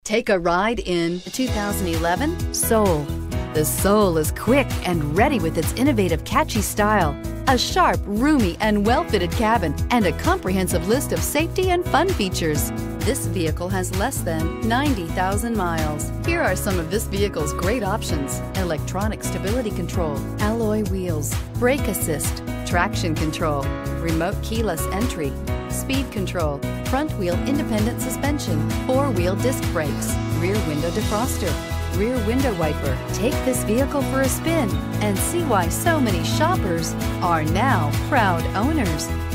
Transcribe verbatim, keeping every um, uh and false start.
Take a ride in the two thousand eleven Soul. The Soul is quick and ready with its innovative, catchy style, a sharp, roomy, and well-fitted cabin, and a comprehensive list of safety and fun features. This vehicle has less than ninety thousand miles. Here are some of this vehicle's great options: electronic stability control, alloy wheels, brake assist, traction control, remote keyless entry, speed control, front wheel independent suspension, four-wheel disc brakes, rear window defroster, rear window wiper. Take this vehicle for a spin and see why so many shoppers are now proud owners.